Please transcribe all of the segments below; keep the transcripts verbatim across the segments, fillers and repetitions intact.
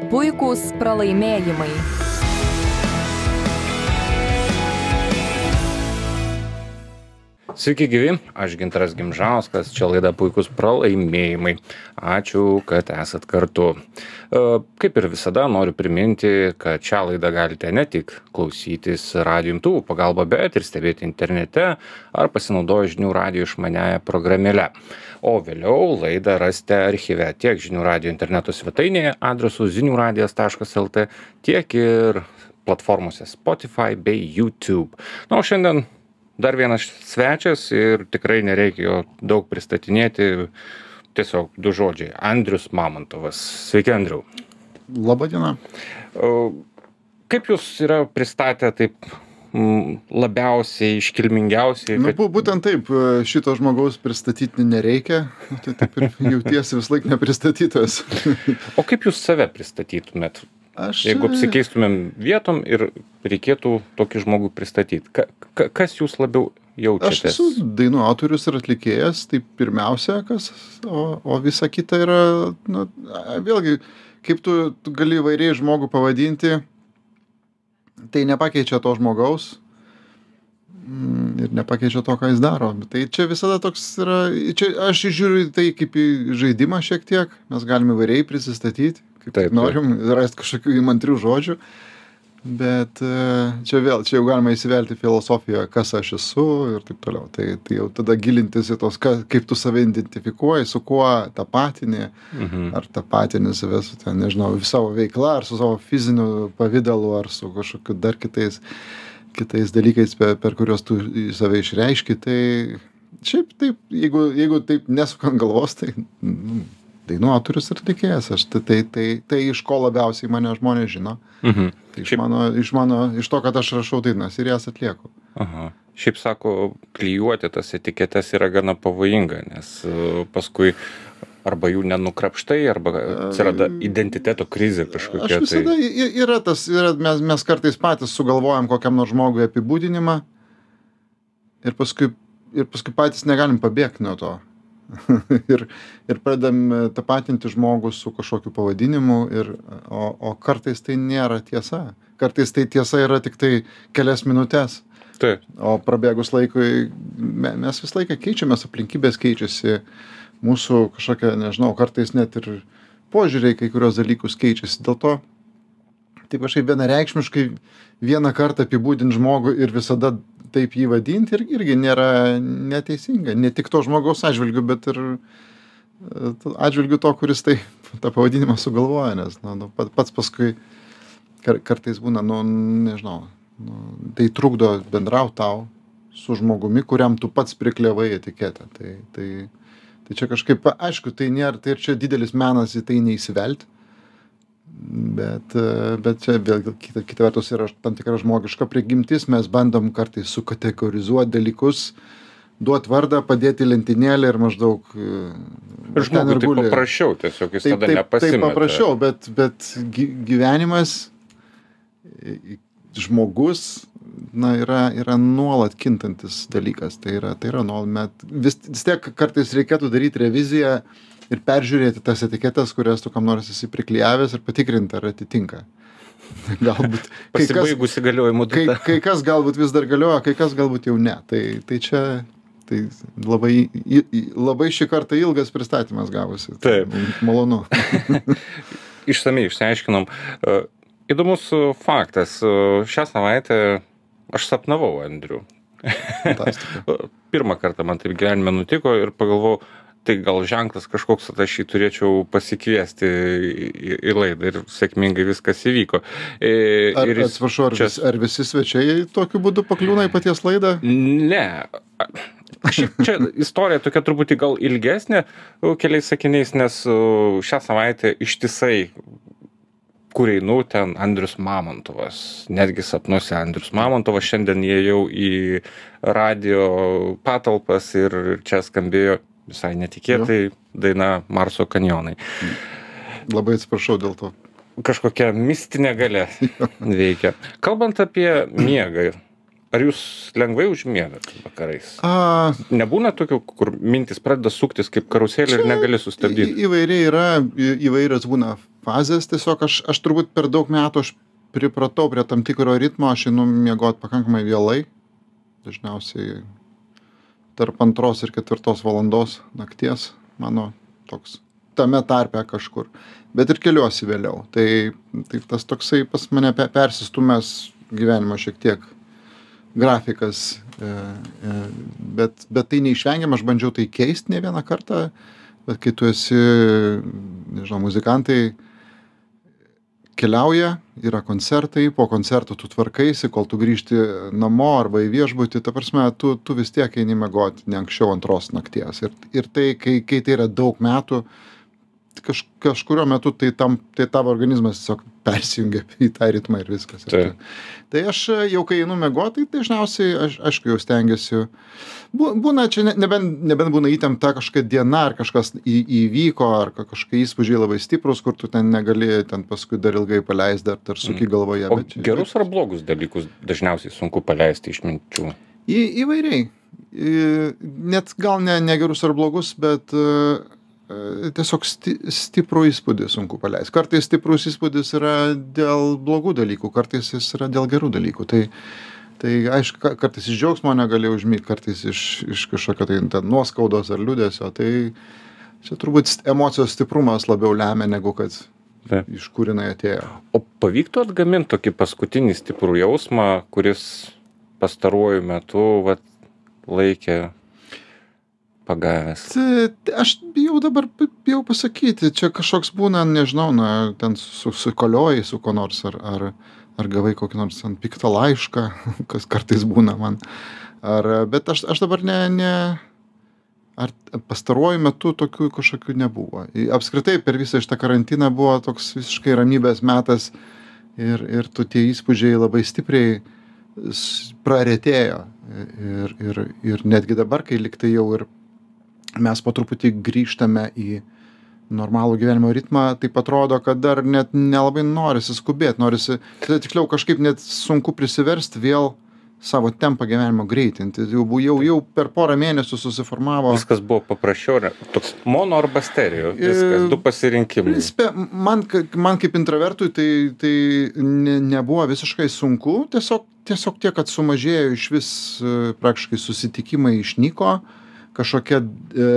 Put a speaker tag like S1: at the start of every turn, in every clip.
S1: Puikūs pralaimėjimai.
S2: Sveiki gyvi, aš Gintaras Gimžauskas, čia laida Puikūs pralaimėjimai. Ačiū, kad esat kartu. Kaip ir visada noriu priminti, kad šią laidą galite ne tik klausytis radijo imtuvų pagalba, bet ir stebėti internete ar pasinaudoję žinių radijo išmaniąją programėlę. O vėliau laidą rasite archyve tiek žinių radijo interneto svetainėje adresu zinių radijas taškas lt, tiek ir platformose Spotify bei YouTube. Na, o šiandien dar vienas svečias ir tikrai nereikia jo daug pristatinėti, tiesiog du žodžiai. Andrius Mamontovas. Sveiki, Andriau.
S3: Labą dieną.
S2: Kaip jūs yra pristatę taip labiausiai, iškilmingiausiai?
S3: Kad... Nu, būtent taip, šito žmogaus pristatyti nereikia, tai taip ir jautiesi vis laik nepristatytas.
S2: O kaip jūs save pristatytumėt? Aš... Jeigu apsikeistumėm vietom ir reikėtų tokį žmogų pristatyti, ka, ka, kas jūs labiau jaučiatės?
S3: Aš esu dainų autorius ir atlikėjas, tai pirmiausia, kas, o, o visa kita yra, nu, vėlgi, kaip tu, tu gali įvairiai žmogų pavadinti, tai nepakeičia to žmogaus ir nepakeičia to, ką jis daro. Tai čia visada toks yra, čia aš žiūriu tai kaip į žaidimą šiek tiek, mes galime įvairiai prisistatyti. Taip, taip. Norim rasti kažkokių įmantrių žodžių, bet čia vėl, čia jau galima įsivelti filosofiją, kas aš esu ir taip toliau. Tai, tai jau tada gilintis į tos, ka, kaip tu save identifikuoji, su kuo tapatini, mhm. ar tapatini save su, ten, nežinau, savo veikla, ar su savo fiziniu pavidalu, ar su kažkokiu dar kitais, kitais dalykais, per, per kuriuos tu save išreiški. Tai šiaip taip, jeigu, jeigu taip nesukant galvos, tai... Nu, dainų autorius ir atlikėjas. Aš tai, tai, tai, tai iš ko labiausiai mane žmonės žino. Mhm. Tai iš, mano, iš, mano, iš to, kad aš rašau dainas ir jas atlieku.
S2: Aha. Šiaip sako, klijuoti tas etiketes yra gana pavojinga, nes paskui arba jų nenukrapštai, arba atsirada identiteto krizė kažkokia.
S3: Aš visada, tai... yra tas, yra, mes, mes kartais patys sugalvojam kokiam nors žmogui apibūdinimą ir paskui, ir paskui patys negalim pabėgti nuo to. ir, ir pradedam tapatinti žmogų su kažkokiu pavadinimu, ir, o, o kartais tai nėra tiesa. Kartais tai tiesa yra tik tai kelias minutės.
S2: Taip.
S3: O prabėgus laikui mes vis laiką keičiamės, aplinkybės keičiasi, mūsų kažkokia, nežinau, kartais net ir požiūriai kai kurios dalykus keičiasi. Dėl to taip kažkaip vienareikšmiškai vieną kartą apibūdinti žmogų ir visada taip jį vadinti ir, irgi nėra neteisinga. Ne tik to žmogaus atžvilgiu, bet ir atžvilgiu to, kuris tai, tą pavadinimą sugalvoja, nes nu, nu, pats paskui kar, kartais būna, nu, nežinau, nu, tai trukdo bendrauti tau su žmogumi, kuriam tu pats priklevai etiketę. Tai, tai, tai čia kažkaip, aišku, tai nėra, tai ir čia didelis menas į tai neįsivelti. Bet, bet čia vėl kita, kita vertus yra tam tikra žmogiška prigimtis, mes bandom kartais sukategorizuoti dalykus, duoti vardą, padėti lentynėlę ir maždaug...
S2: Ir žmogui tai paprašiau, tiesiog jis
S3: taip,
S2: tada
S3: taip,
S2: nepasimeta.
S3: Taip paprašiau, bet, bet gyvenimas, žmogus, na, yra, yra nuolat kintantis dalykas. Tai yra, tai yra nuolat, vis, vis tiek kartais reikėtų daryti reviziją ir peržiūrėti tas etiketas, kurias tu kam nors esi priklijavęs ir patikrinti, ar atitinka. Galbūt.
S2: Pasibaigusi galiojimo data.
S3: Kai, kai kas galbūt vis dar galioja, kai kas galbūt jau ne. Tai, tai čia tai labai, labai šį kartą ilgas pristatymas gavosi.
S2: Taip.
S3: Malonu.
S2: Išsamiai išsiaiškinom. Įdomus faktas. Šią savaitę aš sapnavau Andrių. Pirmą kartą man taip gyvenime nutiko ir pagalvojau, tai gal ženklas kažkoks, kad aš jį turėčiau pasikviesti į, į, į laidą ir sėkmingai viskas įvyko. E,
S3: ar,
S2: ir jis,
S3: atsiprašau, ar,
S2: čia...
S3: vis, ar visi svečiai tokiu būdu pakliūna į paties laidą?
S2: Ne. Šiaip čia istorija tokia truputį gal ilgesnė, keliais sakiniais, nes šią savaitę ištisai kur einu, ten Andrius Mamontovas. Netgi sapnuose Andrius Mamontovas. Šiandien įėjau į radio patalpas ir čia skambėjo visai netikėtai jo. Daina Marso kanjonai.
S3: Labai atsiprašau dėl to.
S2: Kažkokia mistinė galia veikia. Kalbant apie miegą, Ar jūs lengvai užmiegat vakarais?
S3: A,
S2: Nebūna tokių, kur mintis pradeda suktis kaip karuselė ir negali sustabdyti?
S3: į- įvairiai yra, į- įvairios būna fazės, tiesiog aš, aš turbūt per daug metų aš pripratau prie tam tikro ritmo, aš einu miegot pakankamai vėlai, dažniausiai tarp antros ir ketvirtos valandos nakties, mano toks tame tarpe kažkur, bet ir keliuosi vėliau. Tai, tai tas toksai pas mane pe- persistumęs gyvenimo šiek tiek grafikas, e, e, bet, bet tai neišvengiama, aš bandžiau tai keisti ne vieną kartą, bet kai tu esi, nežinau, muzikantai keliauja, yra koncertai, po koncerto tu tvarkaisi, kol tu grįžti namo arba į viešbutį, ta prasme, tu, tu vis tiek eini miegoti ne anksčiau antros nakties. Ir, ir tai, kai, kai tai yra daug metų, kaž, kažkurio metu tai, tam, tai tavo organizmas tiesiog persijungia į tą ritmą ir viskas. Ir
S2: Tai.
S3: tu, tai aš jau kai einu miegoti, tai dažniausiai, aš, aišku, jau stengiuosi. bū- Būna čia, ne- nebent, nebent būna įtempta kažkokia diena, ar kažkas į, įvyko, ar ka- kažkokie įspūdžiai labai stiprus, kur tu ten negali ten paskui dar ilgai paleisti, dar, dar suki galvoje.
S2: O
S3: bet čia-
S2: gerus ar blogus dalykus dažniausiai sunku paleisti iš minčių?
S3: Į, įvairiai. Į, net gal ne, ne gerus ar blogus, bet uh, tiesiog sti, stiprų įspūdį sunku paleisti. Kartais stiprus įspūdis yra dėl blogų dalykų, kartais jis yra dėl gerų dalykų. Tai, tai aišku, ka- kartais iš džiaugsmo negali užmygti, kartais iš, iš kažkokio tai ten nuoskaudos ar liūdesio. Tai čia turbūt st- emocijos stiprumas labiau lemia, negu kad
S2: Taip.
S3: iš kur jinai atėjo.
S2: O pavyktų atgaminti tokį paskutinį stiprų jausmą, kuris pastaruoju metu vat, laikė pagavęs?
S3: Tai- tai Aš bijau dabar bi- bijau pasakyti, čia kažkoks būna, nežinau, na, ten su, sukolioji su ko nors, ar, ar, ar gavai kokį nors ten piktą laišką, kas kartais būna man. Ar, bet aš, aš dabar ne, ne, ar pastaruoju metu tokių kažkokių nebuvo. I- Apskritai per visą šitą karantiną buvo toks visiškai ramybės metas ir, ir tu tie įspūdžiai labai stipriai s- praretėjo. Ir, ir, ir netgi dabar, kai liktai jau ir mes po truputį grįžtame į normalų gyvenimo ritmą, taip atrodo, kad dar net nelabai norisi skubėti, norisi, tai tiksliau kažkaip net sunku prisiversti vėl savo tempą gyvenimo greitinti. Jau, bu- jau, jau per porą mėnesių susiformavo.
S2: Viskas buvo paprasčiau, ne? Toks mono arba stereo, viskas,
S3: E,
S2: du pasirinkimai.
S3: Principe, man, ka- man kaip intravertui tai, tai ne, nebuvo visiškai sunku, tiesiog, tiesiog tiek, kad sumažėjo iš vis e, praktiškai susitikimai išnyko, kažkokia, e,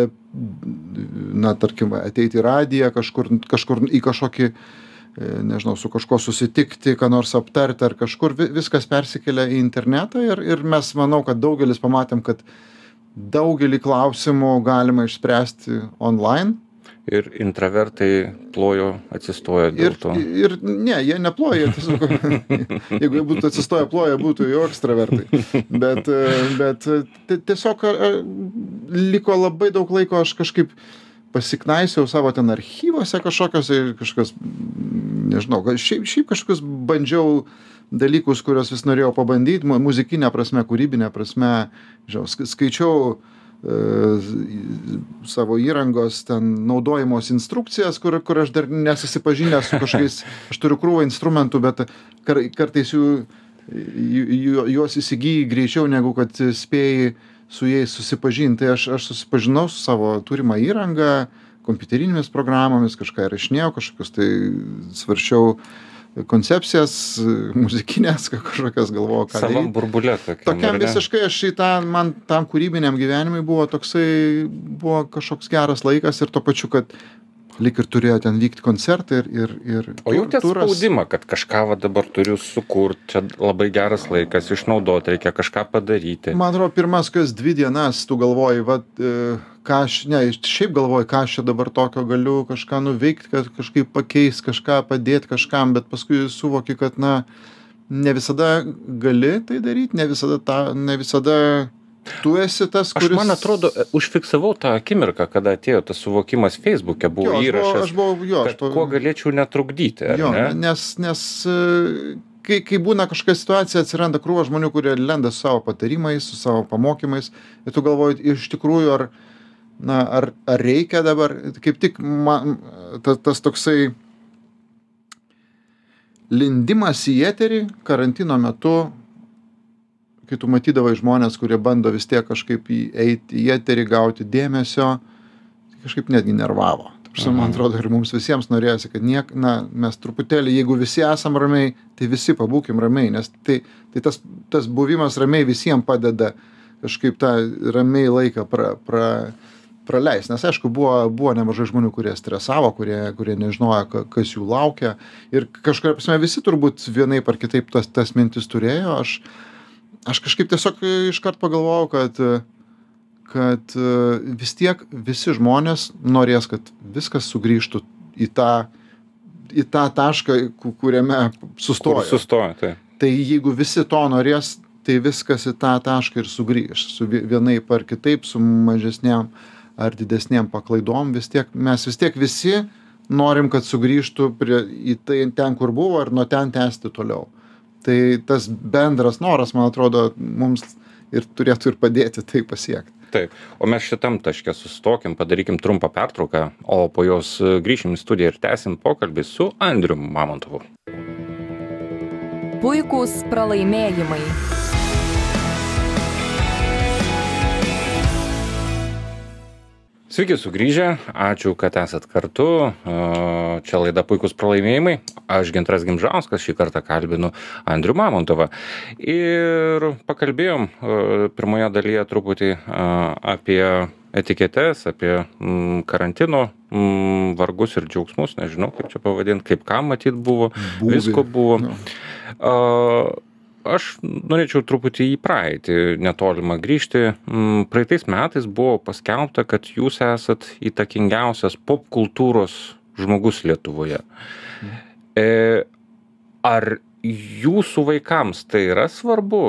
S3: na, tarkim, ateiti į radiją, kažkur, kažkur į kažkokį, e, nežinau, su kažko susitikti, ką nors aptarti ar kažkur, vi- viskas persikelia į internetą ir, ir mes manau, kad daugelis pamatėm, kad daugelį klausimų galima išspręsti online.
S2: Ir intravertai plojo, atsistojo dėl
S3: Ir,
S2: to.
S3: ir ne, jie neploja, jie tiesiog, jeigu jie būtų atsistoję ploja, būtų jau ekstravertai. Bet, e, bet e, ti- tiesiog e, liko labai daug laiko, aš kažkaip pasiknaisiau savo ten archyvose kažkokios, ir kažkas, mm, nežinau, gal šiaip, šiaip kažkokius bandžiau dalykus, kuriuos vis norėjau pabandyti, mu- muzikinė prasme, kūrybinė prasme, žinau, sk- skaičiau e, savo įrangos ten naudojimos instrukcijas, kur, kur aš dar nesusipažinęs su kažkokiais, aš turiu krūvą instrumentų, bet kar, kartais jų, jų, jų- juos įsigyji greičiau, negu kad spėjai su jais susipažinti. Tai aš, aš susipažinau su savo turimą įrangą, kompiuterinėmis programomis, kažką įrašinėjau, kažkokius tai svaršiau koncepcijas, muzikinės kažkokias, galvojau, ką
S2: Savam
S3: daryt.
S2: burbulė tokiam.
S3: Tokiam
S2: ar ne?
S3: visiškai aš į tą, man tam kūrybiniam gyvenimui buvo toksai, buvo kažkoks geras laikas ir tuo pačiu, kad lyg ir turėjo ten vykti koncertai ir, ir, ir
S2: O jautėt
S3: turas.
S2: spaudimą, kad kažką va dabar turiu sukurti, čia labai geras laikas, išnaudoti, reikia kažką padaryti.
S3: Man atrodo, pirmas, kas dvi dienas tu galvoji, va, ką aš, ne, šiaip galvoji, ką aš čia dabar tokio galiu kažką nuveikti, kad kažkaip pakeis, kažką padėti kažkam, bet paskui suvoki, kad, na, ne visada gali tai daryti, ne visada, ta, ne visada tu esi tas,
S2: Aš,
S3: kuris...
S2: man atrodo, užfiksavau tą akimirką, kada atėjo tas suvokimas Facebook'e, buvo
S3: Jo, aš buvau-
S2: įrašas,
S3: aš buvau- jo, aš
S2: kad
S3: buvau-
S2: kuo galėčiau netrukdyti, ar
S3: Jo,
S2: ne?
S3: nes, nes e, kai, kai būna kažkokia situacija, atsiranda krūva žmonių, kurie lenda su savo patarimais, su savo pamokymais, ir tu galvoji, iš tikrųjų, ar, na, ar, ar reikia dabar, kaip tik man, ta, tas toksai lindimas į eterį karantino metu, kai tu matydavai žmonės, kurie bando vis tiek kažkaip įeiti į eterį, gauti dėmesio, tai kažkaip netgi nervavo. Prasme, man atrodo, ir mums visiems norėjosi, kad niek, na, mes truputėlį, jeigu visi esam ramiai, tai visi pabūkim ramiai, nes tai, tai tas, tas buvimas ramiai visiems padeda kažkaip tą ramiai laiką pra, pra, praleis. Nes aišku, buvo, buvo nemažai žmonių, kurie stresavo, kurie, kurie nežinojo, kas jų laukia. Ir kažkuria prasme visi turbūt vienaip ar kitaip tas, tas mintis turėjo. Aš, aš kažkaip tiesiog iškart pagalvojau, kad kad vis tiek visi žmonės norės, kad viskas sugrįžtų į tą, į tą tašką, kuriame sustojo.
S2: Kur sustojo, tai.
S3: Tai jeigu visi to norės, tai viskas į tą tašką ir sugrįž. Su vienaip ar kitaip, su mažesniam ar didesniam paklaidom, vis tiek, mes vis tiek visi norim, kad sugrįžtų prie, į tai ten, kur buvo, ir nuo ten tęsti toliau. Tai tas bendras noras, man atrodo, mums ir turėtų ir padėti tai pasiekti.
S2: Taip, o mes šitam taške sustokim, padarykim trumpą pertrauką, o po jos grįšim į studiją ir tęsim pokalbį su Andrium Mamontovu.
S1: Puikūs pralaimėjimai.
S2: Sveiki sugrįžę, ačiū, kad esat kartu. Čia laida Puikūs pralaimėjimai. Aš Gintaras Gimžauskas, šį kartą kalbinu Andrių Mamontovą. Ir pakalbėjom pirmoje dalyje truputį apie etiketes, apie karantino vargus ir džiaugsmus, nežinau, kaip čia pavadinti, kaip ką matyt buvo, Būvį. Visko buvo. No. Aš norėčiau truputį į praeitį netolimą grįžti. Praeitais metais buvo paskelbta, kad jūs esat įtakingiausias popkultūros žmogus Lietuvoje. E, ar jūsų vaikams tai yra svarbu,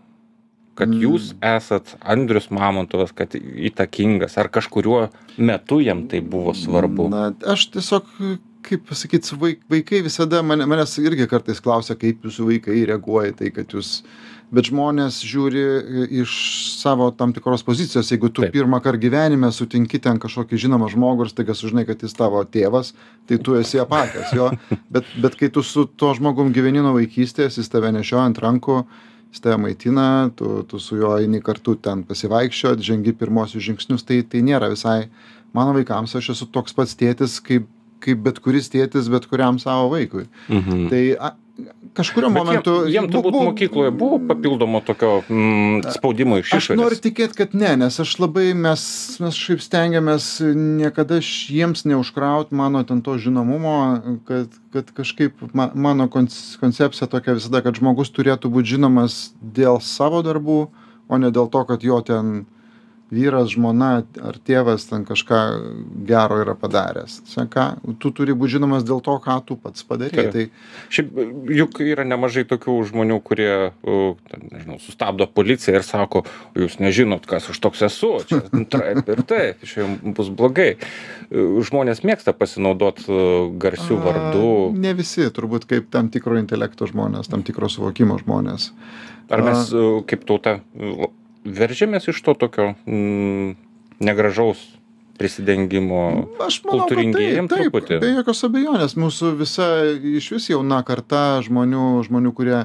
S2: kad jūs esat Andrius Mamontovas, kad įtakingas, ar kažkuriuo metu jam tai buvo svarbu?
S3: Na, aš tiesiog... kaip pasakyt, vaikai visada, mane, manęs irgi kartais klausia, kaip jūsų vaikai reaguoja tai, kad jūs, bet žmonės žiūri iš savo tam tikros pozicijos, jeigu tu Taip. Pirmą kartą gyvenime sutinki ten kažkokį žinomą žmogų ir staiga sužinai, kad jis tavo tėvas, tai tu esi apakęs jo, bet, bet kai tu su to žmogum gyveni nuo vaikystės, jis tave nešioja ant rankų, jis tave maitina, tu, tu su juo eini kartu ten pasivaikščiot, žengi pirmosius žingsnius, tai, tai nėra visai, mano vaikams aš esu toks pats tėtis, kaip kaip bet kuris tėtis, bet kuriam savo vaikui. Mhm. Tai a, kažkurio bet momentu...
S2: Jiem, jiem turbūt bu, mokykloje buvo papildomo tokio mm, spaudimo iš išorės.
S3: Aš noriu tikėti, kad ne, nes aš labai, mes, mes šiaip stengiamės niekada jiems neužkraut mano ten to žinomumo, kad, kad kažkaip ma, mano koncepcija tokia visada, kad žmogus turėtų būti žinomas dėl savo darbų, o ne dėl to, kad jo ten vyras, žmona ar tėvas ten kažką gero yra padaręs. Ką, tu turi būti žinomas dėl to, ką tu pats padarei. Tai...
S2: Šiaip juk yra nemažai tokių žmonių, kurie, nežinau, sustabdo policiją ir sako, jūs nežinot, kas aš toks esu, čia taip ir taip, čia bus blogai. Žmonės mėgsta pasinaudoti garsių vardų.
S3: A, ne visi, turbūt kaip tam tikro intelekto žmonės, tam tikro suvokimo žmonės.
S2: Ar mes A... kaip tauta veržėmės iš to tokio mm, negražaus prisidengimo kultūringėjim truputį?
S3: Be jokios abejonės, mūsų visa iš vis jauna karta žmonių, žmonių, kurie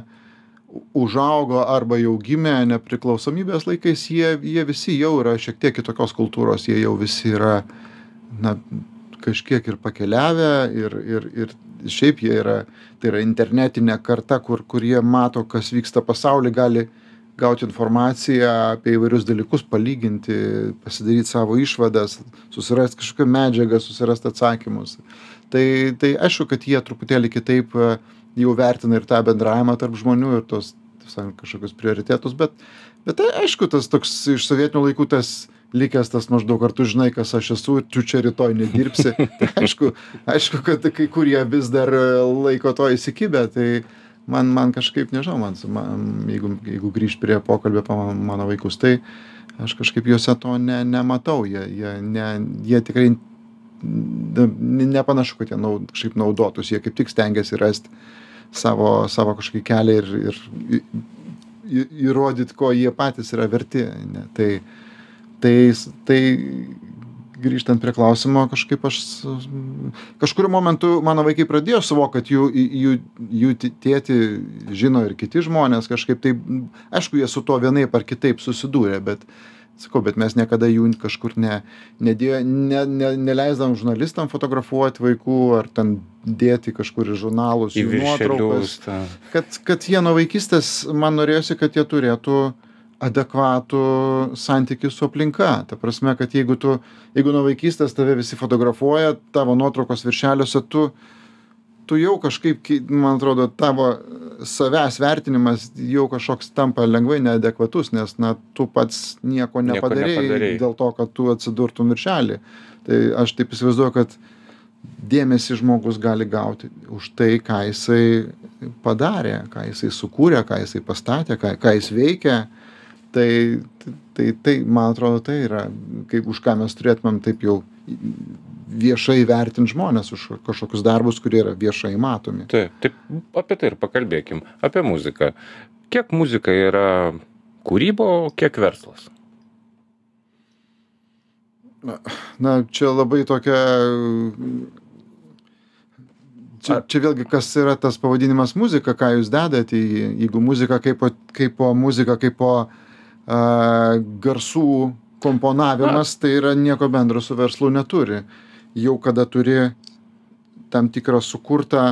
S3: užaugo arba jau gimė nepriklausomybės laikais, jie, jie visi jau yra šiek tiek kitokios kultūros, jie jau visi yra na, kažkiek ir pakeliavę ir, ir, ir šiaip jie yra, tai yra internetinė karta, kur, kur jie mato, kas vyksta pasauly, gali gauti informaciją apie įvairius dalykus, palyginti, pasidaryti savo išvadas, susirasti kažkokią medžiagą, susirasti atsakymus. Tai, tai aišku, kad jie truputėlį kitaip jau vertina ir tą bendravimą tarp žmonių ir tos kažkokius prioritetus, bet, bet tai aišku, tas toks iš sovietinių laikų tas likęs tas maždaug, ar tu žinai, kas aš esu, tu čia rytoj nedirbsi. Tai aišku, aišku, kad kai kurie vis dar laiko to įsikibę, tai Man, man kažkaip, nežinau, man, man, jeigu, jeigu grįžt prie pokalbio apie mano vaikus, tai aš kažkaip juose to ne, nematau. Jie, jie, ne, jie tikrai nepanašu, kad jie naud, kažkaip naudotus. Jie kaip tik stengiasi rasti savo, savo kažkokį kelią ir, ir įrodyti, ko jie patys yra verti. Ne? Tai, tai, tai grįžtant prie klausimo, kažkaip aš kažkuriuo momentu mano vaikai pradėjo suvokti, kad jų, jų, jų tėtį žino ir kiti žmonės, kažkaip tai, aišku, jie su to vienaip ar kitaip susidūrė, bet sakau, bet mes niekada jų kažkur ne, nedėjo, ne, ne, neleisdavom žurnalistam fotografuoti vaikų ar ten dėti kažkur į žurnalus,
S2: į
S3: jų nuotraukas.
S2: Ta.
S3: Kad, kad jie nuo vaikystės, man norėjosi, kad jie turėtų adekvatų santykį su aplinka. Ta prasme, kad jeigu tu, jeigu nuo vaikystės tave visi fotografuoja, tavo nuotraukos viršeliuose, tu, tu jau kažkaip, man atrodo, tavo savęs vertinimas jau kažkoks tampa lengvai neadekvatus, nes, na, tu pats nieko nepadarei,
S2: nieko nepadarei
S3: dėl to, kad tu atsidurtum viršelį. Tai aš taip įsivaizduoju, kad dėmesį žmogus gali gauti už tai, ką jisai padarė, ką jisai sukūrė, ką jisai pastatė, ką, ką jis veikia. Tai, tai, tai, man atrodo, tai yra, kaip už ką mes turėtumėm taip jau viešai vertinti žmonės už kažkokius darbus, kurie yra viešai matomi.
S2: Taip, taip, apie tai ir pakalbėkim, apie muziką. Kiek muzika yra kūryba, o kiek verslas?
S3: Na, na čia labai tokia... Čia, čia vėlgi, kas yra tas pavadinimas muzika, ką jūs dedate, jeigu muzika kaip, kaip po muzika, kaip po a, garsų komponavimas, tai yra nieko bendro su verslu neturi. Jau kada turi tam tikrą sukurtą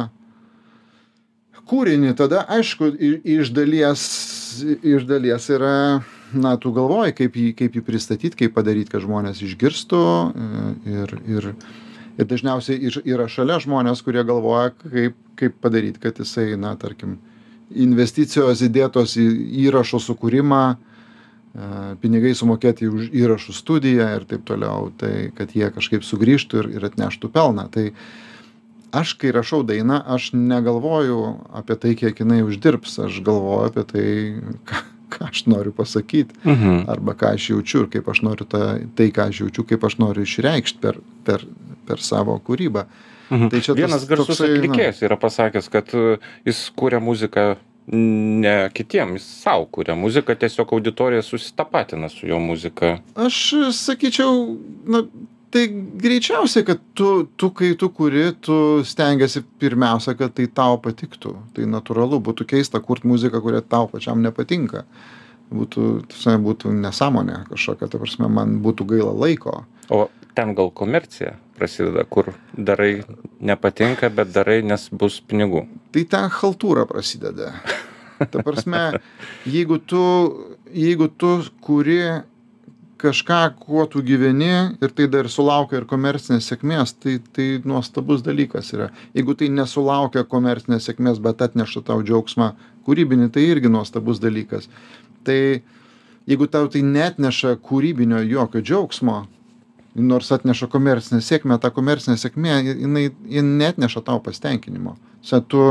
S3: kūrinį, tada aišku, iš dalies, iš dalies yra, na, tu galvoji, kaip jį, kaip jį pristatyti, kaip padaryti, kad žmonės išgirstų ir, ir, ir dažniausiai yra šalia žmonės, kurie galvoja, kaip, kaip padaryti, kad jisai, na, tarkim, investicijos įdėtos į įrašo sukūrimą, pinigai sumokėti už įrašų studiją ir taip toliau, tai kad jie kažkaip sugrįžtų ir, ir atneštų pelną. Tai aš, kai rašau dainą, aš negalvoju apie tai, kiek jinai uždirbs, aš galvoju apie tai, ką, ką aš noriu pasakyti, mhm. arba ką aš jaučiu ir kaip aš noriu ta, tai, ką aš jaučiu, kaip aš noriu išreikšti per, per, per savo kūrybą.
S2: Mhm.
S3: Tai čia
S2: vienas
S3: tas,
S2: garsus
S3: toksai,
S2: atlikėjas yra pasakęs, kad jis kūrė muziką ne kitiem, jis savo kūrė muziką, tiesiog auditorija susitapatina su jo muzika.
S3: Aš sakyčiau, na, tai greičiausiai, kad tu, tu, kai tu kuri, tu stengiasi pirmiausia, kad tai tau patiktų. Tai natūralu, būtų keista kurti muziką, kuria tau pačiam nepatinka. Būtų, tai būtų nesąmonė kažkokia, ta prasme, man būtų gaila laiko.
S2: O ten gal komercija prasideda, kur darai nepatinka, bet darai, nes bus pinigų.
S3: Tai ten chaltūra prasideda. Ta prasme, jeigu tu, jeigu tu kuri kažką, kuo tu gyveni ir tai dar sulaukia ir komercinės sėkmės, tai, tai nuostabus dalykas yra. Jeigu tai nesulaukia komercinės sėkmės, bet atneša tau džiaugsmą kūrybinį, tai irgi nuostabus dalykas. Tai jeigu tau tai netneša kūrybinio jokio džiaugsmo, nors atneša komercinę sėkmę, ta komercinė sėkmė, jinai, jinai netneša tau pasitenkinimo. Sa, tu,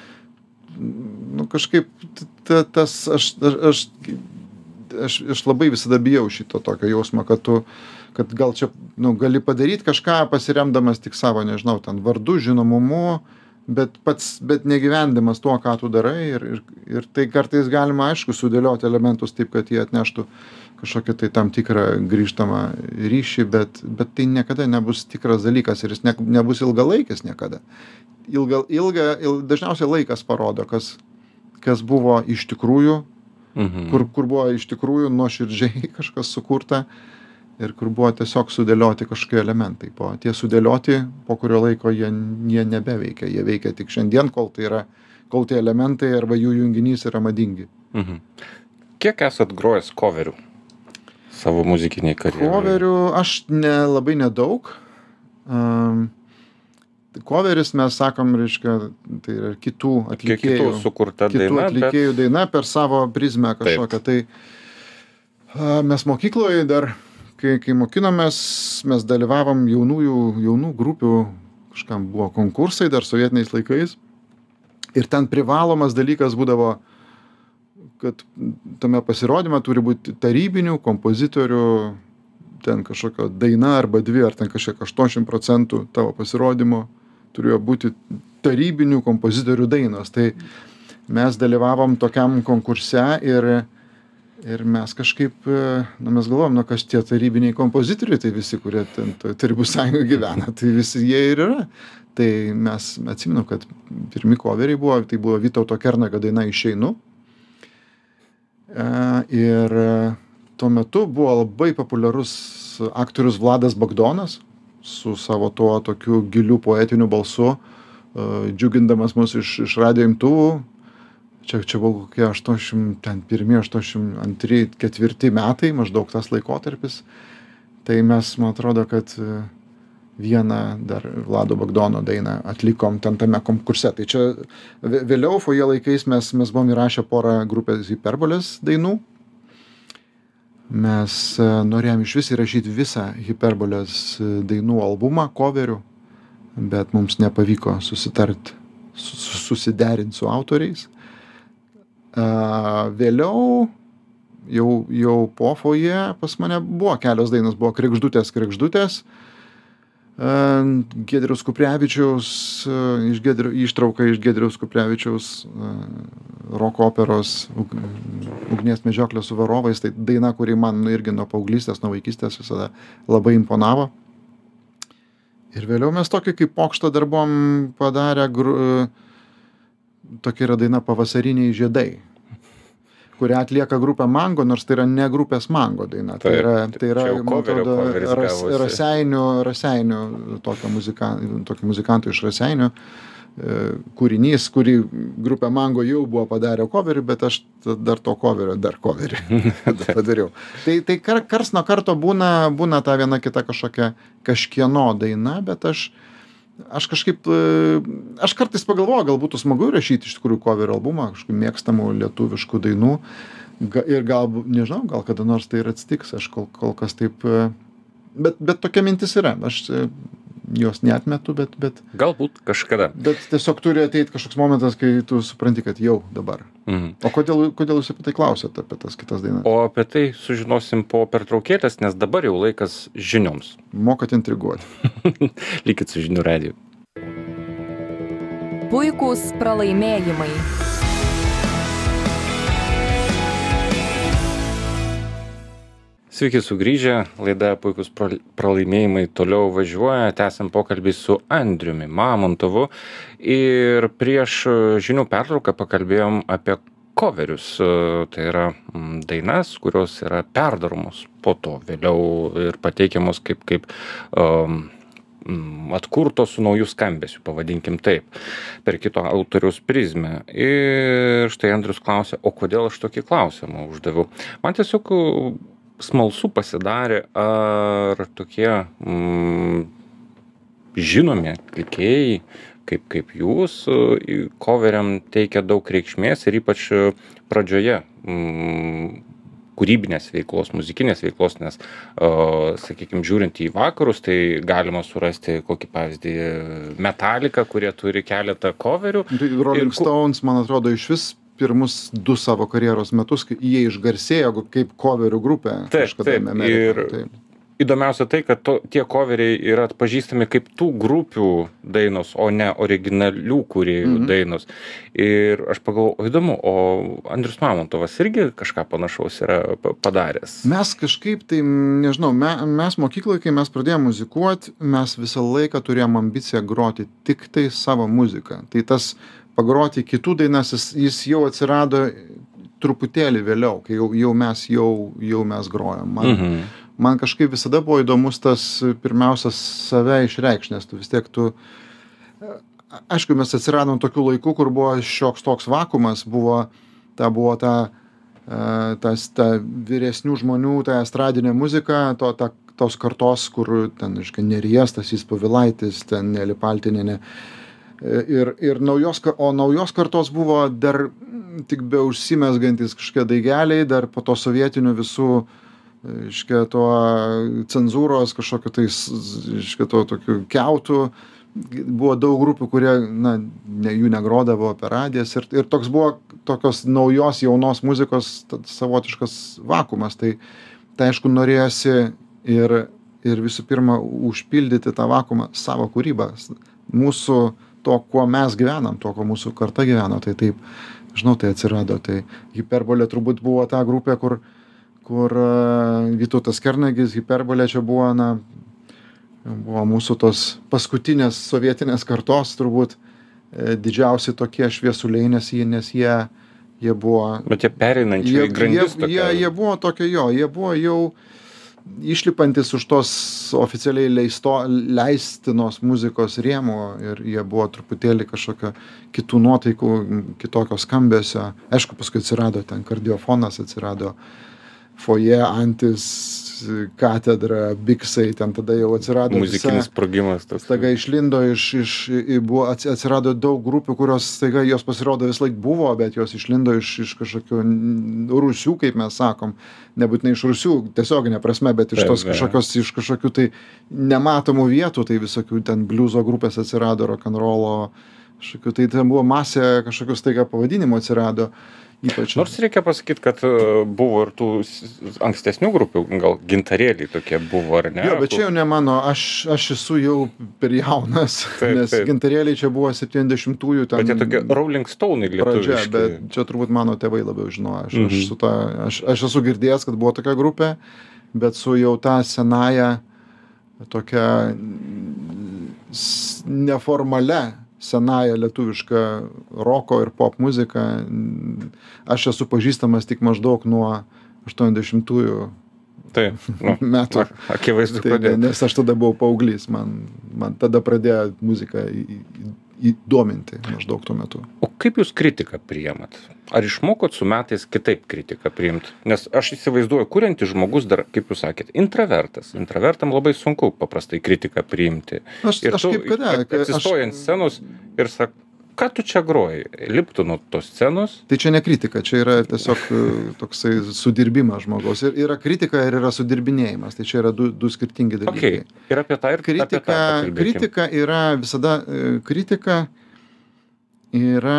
S3: nu, kažkaip, ta, tas, aš, aš, aš, aš labai visada bijau šito tokio jausmo, kad tu, kad gal čia, nu, gali padaryti kažką pasiremdamas tik savo, nežinau, ten vardu, žinomumu, bet pats, bet negyvendamas tuo, ką tu darai ir, ir, ir tai kartais galima, aišku, sudėlioti elementus taip, kad jie atneštų kažkokią tai tam tikrą grįžtamą ryšį, bet, bet tai niekada nebus tikras dalykas ir jis ne, nebus ilgalaikis niekada. Ilga, ilga, il, dažniausiai laikas parodo, kas, kas buvo iš tikrųjų, mhm. kur, kur buvo iš tikrųjų nuoširdžiai kažkas sukurta ir kur buvo tiesiog sudėlioti kažkokie elementai. Po, tie sudėlioti, po kurio laiko jie, jie nebeveikia. Jie veikia tik šiandien, kol, tai yra, kol tie elementai arba jų junginys yra madingi.
S2: Mhm. Kiek esat grojęs coverių savo muzikiniai karjerai?
S3: Coverių aš ne, labai nedaug. Um, coveris mes sakom, reiškia, tai yra kitų atlikėjų.
S2: Kitų sukurta
S3: kitų
S2: daina.
S3: atlikėjų
S2: bet...
S3: daina per savo prizmę kažkokią. Tai uh, mes mokykloje dar, kai, kai mokinomės, mes dalyvavom jaunųjų, jaunų grupių, kažkam buvo konkursai dar sovietiniais laikais. Ir ten privalomas dalykas būdavo, kad tame pasirodyme turi būti tarybinių kompozitorių, ten kažkokio daina arba dvi, ar ten kažkiek aštuoniasdešimt procentų tavo pasirodymo turėjo būti tarybinių kompozitorių dainos. Tai mes dalyvavom tokiam konkurse ir Ir mes kažkaip, na, mes galvom, nu, kas tie tarybiniai kompozitoriai, tai visi, kurie ten Tarybų sąjungoje gyvena, tai visi jie ir yra. Tai mes atsimenu, kad pirmi coveriai buvo, tai buvo Vytauto Kernagio daina Išeinu. Ir tuo metu buvo labai populiarus aktorius Vladas Bagdonas su savo tuo tokiu giliu poetiniu balsu, džiugindamas mus iš, iš radijo imtuvų. Čia, čia buvo kokie aštuoniasdešimt pirmi, aštuoniasdešimt antri, ketvirti metai, maždaug tas laikotarpis. Tai mes, man atrodo, kad vieną dar Vlado Bagdono dainą atlikom ten tame konkurse. Tai čia vėliau, foje laikais, mes, mes buvom įrašę porą grupės Hiperbolės dainų. Mes norėjom iš vis įrašyti visą Hiperbolės dainų albumą, coverių, bet mums nepavyko susitart, susiderinti su autoriais. Vėliau, jau, jau po foje pas mane buvo kelios dainos, buvo Kregždutės, Kregždutės, Giedriaus Kuprevičiaus, iš Giedrio, ištrauka iš Giedriaus Kuprevičiaus roko operos Ugnies medžioklė su varovais, tai daina, kuri man irgi nuo paauglystės, nuo vaikystės visada labai imponavo. Ir vėliau mes tokį kaip pokštą dar buvom padarę, gru, tokia yra daina Pavasariniai žiedai, kurią atlieka grupė Mango, nors tai yra ne grupės Mango daina. Tai yra, tai yra man atrodo, ras, raseinių, raseinių tokio, muzika, tokio muzikanto iš Raseinių kūrinys, kurį grupė Mango jau buvo padarę coverį, bet aš dar to coverio, dar coverį padariau. Tai, tai kar, kars nuo karto būna, būna ta viena kita kažkokia kažkieno daina, bet aš Aš kažkaip, aš kartais pagalvoju, gal būtų smagu rašyti iš tikrųjų cover albumą, kažkokių mėgstamų lietuviškų dainų. Ir gal, nežinau, gal kada nors tai ir atsitiks, aš kol, kol kas taip, bet, bet tokia mintis yra, aš jos neatmetu, bet, bet...
S2: Galbūt kažkada.
S3: Bet tiesiog turi ateiti kažkoks momentas, kai tu supranti, kad jau dabar. Mhm. O kodėl, kodėl jūs apie tai klausėte, apie tas kitas dainas?
S2: O apie tai sužinosim po pertraukėlės, nes dabar jau laikas žinioms.
S3: Mokat intriguoti.
S2: Likit su Žinių radiju.
S1: Puikūs pralaimėjimai.
S2: Sveiki sugrįžę, laida Puikūs pralaimėjimai toliau važiuoja, tęsiam pokalbį su Andriumi Mamontovu ir prieš žinių pertrauką pakalbėjom apie coverius, tai yra dainas, kurios yra perdaromos po to vėliau ir pateikiamos kaip, kaip um, atkurtos su naujų skambesių, pavadinkim taip, per kito autoriaus prizmę. Ir štai Andrius klausė, o kodėl aš tokį klausimą uždaviau? Man tiesiog smalsu pasidarė, ar tokie mm, žinomi atlikėjai, kaip, kaip jūs, coveriam teikia daug reikšmės ir ypač pradžioje mm, kūrybinės veiklos, muzikinės veiklos, nes, o, sakykime, žiūrint į vakarus, tai galima surasti kokį pavyzdį Metallica, kurie turi keletą coverių.
S3: Rolling ir, Stones, man atrodo, iš vis pirmus du savo karjeros metus, kai jie išgarsėjo kaip coverių grupė.
S2: Taip, taip. Ir taip. Įdomiausia tai, kad to, tie coveriai yra atpažįstami kaip tų grupių dainos, o ne originalių kūrėjų mm-hmm. dainos. Ir aš pagalvoju, o įdomu, o Andrius Mamontovas irgi kažką panašaus yra padaręs?
S3: Mes kažkaip, tai nežinau, me, mes mokykloje, kai mes pradėjome muzikuoti, mes visą laiką turėjom ambiciją groti tik tai savo muziką. Tai tas pagroti kitų dainas, jis, jis jau atsirado truputėlį vėliau, kai jau, jau mes jau, jau mes grojom. Man, mhm. man kažkaip visada buvo įdomus tas pirmiausias save išreikšti, nes tu vis tiek tu... Aišku, mes atsiradom tokių laikų, kur buvo šioks toks vakumas, buvo ta, buvo ta, ta, ta vyresnių žmonių, ta estradinė muzika, to, ta, tos kartos, kur ten, iškai, Neries, Stasys Povilaitis, ten Nelė Paltinienė. Ir, ir naujos, o naujos kartos buvo dar tik be užsimesgantis kažkokie daigeliai, dar po to sovietinių visų, iškia, to cenzūros, kažkokio tai, iškia, to tokių kiautų. Buvo daug grupių, kurie, na, ne, jų negrodavo per radijas. Ir, ir toks buvo tokios naujos, jaunos muzikos savotiškas vakumas. Tai, tai aišku, norėjosi ir, ir visų pirma užpildyti tą vakumą savo kūrybą. Mūsų to, kuo mes gyvenam, to, kuo mūsų karta gyveno, tai taip žinau, tai atsirado. Tai Hiperbolė turbūt buvo ta grupė, kur, kur uh, Vytautas Kernagis, Hiperbolė čia buvo, na, buvo mūsų tos paskutinės sovietinės kartos turbūt e, didžiausi tokie šviesuliai, nes jie, nes jie, jie buvo...
S2: Bet jie pereinančiai grandis
S3: tokia. Jie, jie buvo tokie, jo, jie buvo jau išlipantis už tos oficialiai leisto, leistinos muzikos rėmų ir jie buvo truputėlį kažkokio kitų nuotaikų, kitokio skambesio. Aišku, paskui atsirado ten kardiofonas, atsirado foje, antis, katedra, biksai, ten tada jau atsirado
S2: muzikinis sprogimas.
S3: Staiga išlindo iš, iš buvo, atsirado daug grupių, kurios staiga jos pasirodo vis laik buvo, bet jos išlindo iš, iš kažkokių rūsių, kaip mes sakom, nebūtinai iš rūsių, tiesioginė prasme, bet iš tos kažkokios, iš kažkokių tai nematomų vietų, tai visokių ten bliuzo grupės atsirado, rock'n'rollo, kažkokių, tai ten buvo masė kažkokių staiga pavadinimų atsirado. Ypač.
S2: Nors reikia pasakyti, kad buvo ir tų ankstesnių grupių, gal gintarėliai tokie buvo, ar ne?
S3: Jo, bet čia jau ne mano, aš, aš esu jau per jaunas, taip, nes taip. Gintarėliai čia buvo septyniasdešimtųjų ten...
S2: Bet jie tokie Rolling Stone'ai lietuviški.
S3: Pradžia, bet čia turbūt mano tėvai labiau žinojo. Aš, mhm. aš, su ta, aš, aš esu girdėjęs, kad buvo tokia grupė, bet su jau ta senaja, tokia neformalia, senąją lietuvišką roko ir pop muziką. Aš esu pažįstamas tik maždaug nuo aštuoniasdešimtųjų
S2: Taip, nu,
S3: metų.
S2: Akivaizdu,
S3: tai,
S2: kodėl.
S3: Nes aš tada buvau paauglys, man, man tada pradėjo muziką į, į, įdominti maždaug tuo metu.
S2: O kaip jūs kritiką priimat? Ar išmokot su metais kitaip kritiką priimti? Nes aš įsivaizduoju, kuriantis žmogus dar, kaip jūs sakėt, intravertas. Intravertam labai sunku paprastai kritiką priimti.
S3: Aš,
S2: ir
S3: aš
S2: tu,
S3: kaip kada?
S2: Atsistoji ant scenos ir sak, ką tu čia groji? Liptų nuo tos scenos?
S3: Tai čia ne kritika, čia yra tiesiog toksai sudirbimas žmogaus. Ir yra kritika ir yra sudirbinėjimas. Tai čia yra du, du skirtingi dalykai.
S2: Okay. Ir apie tą ir
S3: kritika,
S2: apie tą
S3: kritika yra visada, kritika yra,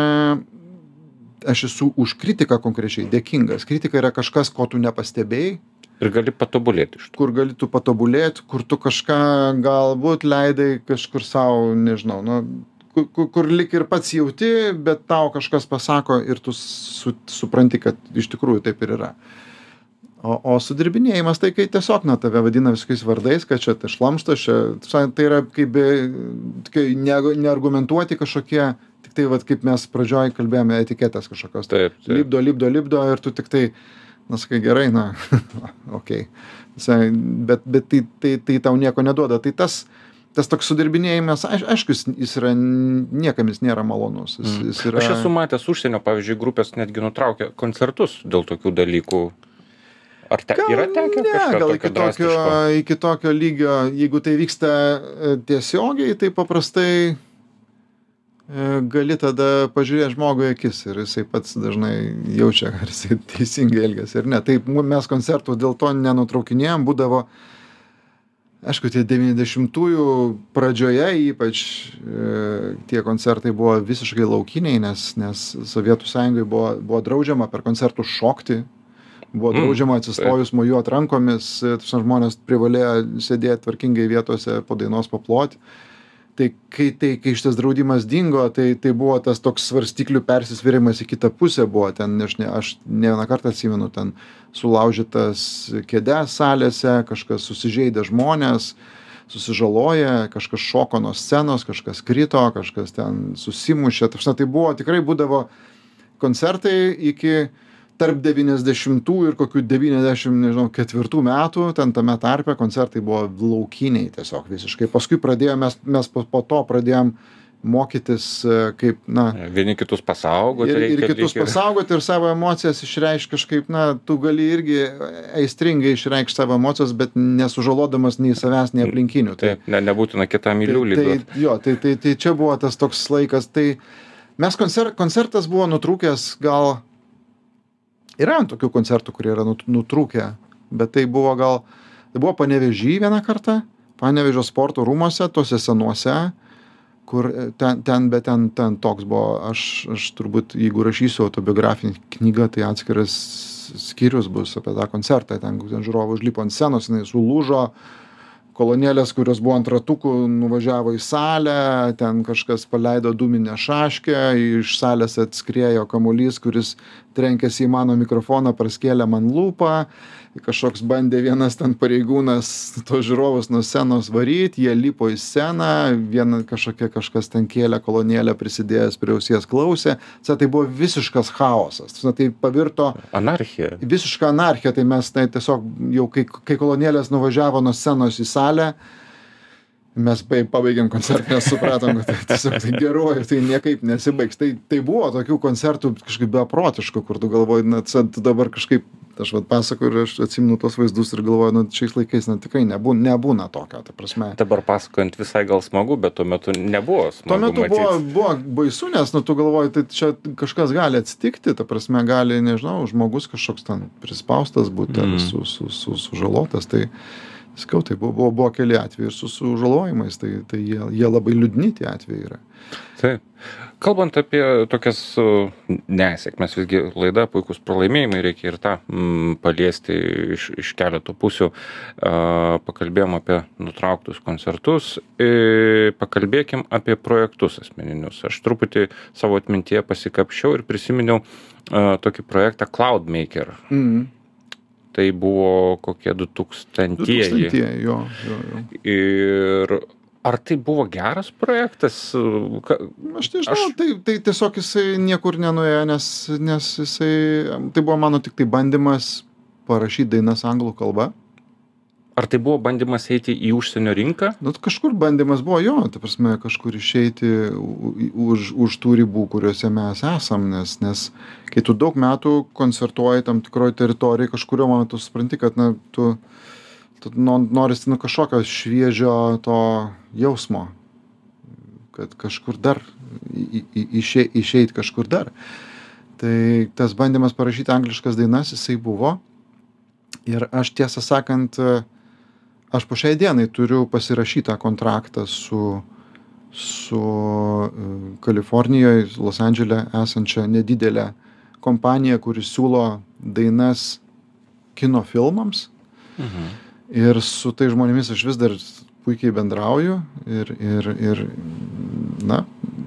S3: aš esu už kritiką konkrečiai dėkingas. Kritika yra kažkas, ko tu nepastebėjai.
S2: Ir gali patobulėti iš to.
S3: Kur gali tu patobulėti, kur tu kažką galbūt leidai kažkur savo, nežinau, nu, kur, kur lik ir pats jauti, bet tau kažkas pasako ir tu su, supranti, kad iš tikrųjų taip ir yra. O, o sudirbinėjimas tai, kai tiesiog na, tave vadina visokiais vardais, kad čia tai šlamštas, čia, tai yra kaip kai ne, neargumentuoti kažkokie, tik tai, vat, kaip mes pradžioj kalbėjome, etiketės kažkokios.
S2: Taip, taip.
S3: Lipdo, lipdo, lipdo ir tu tik tai, na, sakai, gerai, na, okei. Okay. Bet, bet tai, tai, tai tau nieko neduoda. Tai tas, tas toks sudirbinėjimas, aiš, aišku, jis yra, niekam jis nėra malonus. Jis,
S2: mm.
S3: jis yra...
S2: Aš esu matęs užsienio, pavyzdžiui, grupės netgi nutraukė koncertus dėl tokių dalykų. Ar te,
S3: gal,
S2: yra tekę
S3: ne,
S2: kažką
S3: gal
S2: tokio
S3: iki tokio, iki tokio lygio, jeigu tai vyksta tiesiogiai, tai paprastai e, gali tada pažiūrėti žmogui akis ir jisai pats dažnai jaučia, ar jisai teisingai elgiasi ir ne. Taip, mes koncertų dėl to nenutraukinėjom, būdavo, aišku, tie devyniasdešimtųjų pradžioje ypač e, tie koncertai buvo visiškai laukiniai, nes, nes Sovietų Sąjungai buvo, buvo draudžiama per koncertus šokti. Buvo draudžiama atsistojus, mojuot rankomis, žmonės privalėjo sėdėti tvarkingai vietose po dainos paploti. Tai kai, tai, kai šitas draudimas dingo, tai, tai buvo tas toks svarstyklių persisvėrimas į kitą pusę buvo. Ten, aš ne, aš ne vieną kartą atsimenu, ten sulaužytas kėdes salėse, kažkas susižeidė žmonės, susižaloja, kažkas šoko nuo scenos, kažkas krito, kažkas ten susimušė. Tai buvo, tikrai būdavo koncertai iki tarp devyniasdešimtų ir kokių devyniasdešimt ketvirtų metų, ten tame tarpe koncertai buvo laukiniai tiesiog visiškai. Paskui pradėjome, mes, mes po, po to pradėjom mokytis kaip, na...
S2: Vieni kitus pasaugoti.
S3: Ir, ir
S2: reikia,
S3: kitus
S2: reikia...
S3: pasaugoti ir savo emocijas išreikšti kažkaip, na, tu gali irgi aistringai išreikšti savo emocijas, bet nesužalodamas nei savęs, nei aplinkinių.
S2: Tai, tai ne, nebūtina kitam įliūlį.
S3: Tai, tai, jo, tai, tai, tai čia buvo tas toks laikas. Tai mes koncert, koncertas buvo nutrūkęs gal... Yra tokių koncertų, kurie yra nutrūkę, bet tai buvo gal, tai buvo Panevėžy vieną kartą, Panevėžio sporto rūmuose, tose senuose, kur ten, ten bet ten, ten toks buvo, aš, aš turbūt, jeigu rašysiu autobiografinį knygą, tai atskiras skyrius bus apie tą koncertą, ten, ten žiūrovai užlipo ant scenos, jinai sulūžo, kolonėlės, kurios buvo ant ratukų, nuvažiavo į salę, ten kažkas paleido dūminę šaškę, iš salės atskriejo kamuolys, kuris trenkėsi į mano mikrofoną, praskėlė man lūpą, kažkoks bandė vienas ten pareigūnas tos žiūrovus nuo scenos varyt, jie lipo į sceną, viena kažkokia kažkas ten kėlė kolonėlę prisidėjęs prie ausies klausė, tai buvo visiškas chaosas, tai pavirto
S2: anarchija.
S3: Visiška anarchija, tai mes tai tiesiog jau kai, kai kolonėlės nuvažiavo nuo scenos į salę, mes pabaigėm koncertą, nes supratom, kad tai tiesiog tai geruoju, tai niekaip nesibaigs. Tai, tai buvo tokių koncertų kažkaip beprotiškų, kur tu galvoji, na, tu dabar kažkaip, aš vat pasakoju ir aš atsimenu tos vaizdus ir galvoju, nu, šiais laikais, na, tikrai nebūna, nebūna tokio, ta prasme.
S2: Dabar pasakojant visai gal smagu, bet tuo metu nebuvo smagu.
S3: Tuo metu buvo, buvo baisu, nes, nu, tu galvoji, tai čia kažkas gali atsitikti, ta prasme, gali, nežinau, žmogus kažkoks ten prispaustas būti, mm. su, su, su, sužalotas, tai sakau, tai buvo, buvo, buvo keli atvejai ir su sužalojimais, tai, tai jie, jie labai liūdni tie atvejai yra.
S2: Taip. Kalbant apie tokias nesėkmes, visgi laida puikus pralaimėjimai, reikia ir tą mm, paliesti iš, iš keletų pusių. Uh, pakalbėjom apie nutrauktus koncertus, e, pakalbėkim apie projektus asmeninius. Aš truputį savo atmintyje pasikapščiau ir prisiminiau uh, tokį projektą Cloudmaker.
S3: Mhm.
S2: Tai buvo kokie du tūkstantieji.
S3: du tūkstantieji, jo, jo, jo.
S2: Ir ar tai buvo geras projektas? Ka...
S3: Aš nežinau, aš... Tai, tai tiesiog jisai niekur nenuėjo, nes, nes jisai, tai buvo mano tik tai bandymas parašyti dainas anglų kalba.
S2: Ar tai buvo bandymas eiti į užsienio rinką?
S3: Nu, kažkur bandymas buvo, jo, ta prasme, kažkur išeiti už, už tų ribų, kuriuose mes esam, nes, nes kai tu daug metų koncertuoji tam tikroje teritorijoje, kažkurio momentu supranti, kad, na, tu, tu norisi, nu, kažkokio šviežio to jausmo, kad kažkur dar, į, į, iše, išeit kažkur dar. Tai tas bandymas parašyti angliškas dainas, jisai buvo. Ir aš tiesą sakant, aš po šiai dienai turiu pasirašytą kontraktą su, su Kalifornijoje, Los Andžele esančia nedidelė kompanija, kuri siūlo dainas kino filmams.
S2: Mhm.
S3: Ir su tai žmonėmis aš vis dar puikiai bendrauju. Ir, ir, ir na,